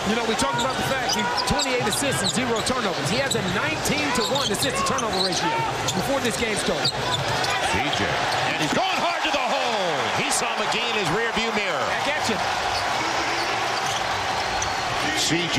You know, we talked about the fact he 28 assists and 0 turnovers. He has a 19-to-1 assist-to-turnover ratio before this game started. CJ, and he's going hard to the hole. He saw McGee in his rearview mirror. Back at you. CJ.